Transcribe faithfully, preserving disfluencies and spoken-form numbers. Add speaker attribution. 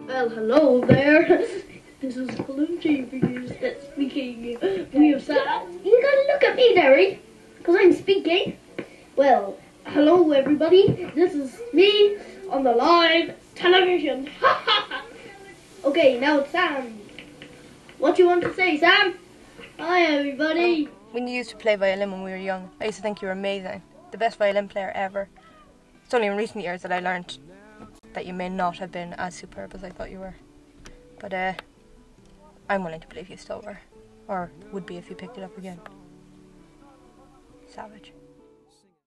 Speaker 1: Well, hello there. This is Colm speaking. We have Sam. You gotta look at me, Derry, because I'm speaking. Well, hello everybody. This is me on the live television. Okay, now it's Sam. What you want to say, Sam? Hi everybody.
Speaker 2: When you used to play violin when we were young, I used to think you were amazing. The best violin player ever. It's only in recent years that I learned that you may not have been as superb as I thought you were. But uh, I'm willing to believe you still were. Or would be if you picked it up again. Savage.